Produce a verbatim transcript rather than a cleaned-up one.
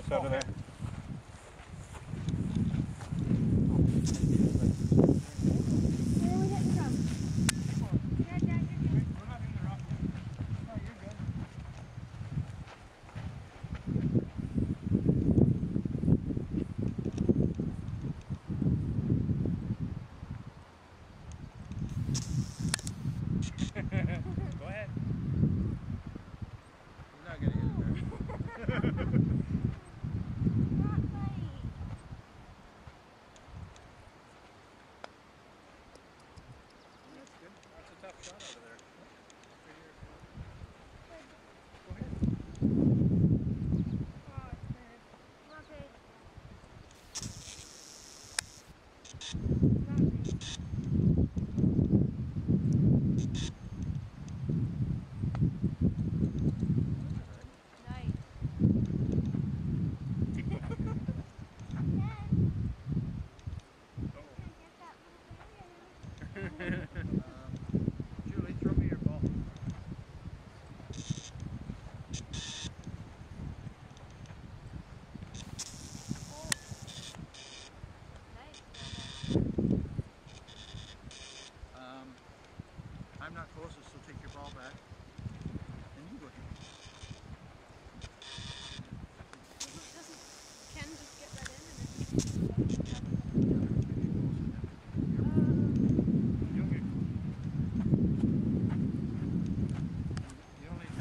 this out of there. Go ahead. You're not gonna hit it there. That's good. That's a tough shot out of there. Go ahead. um, Julie, throw me your ball. Um, I'm not closest, so take your ball back. And you go here. Doesn't Ken just get right in and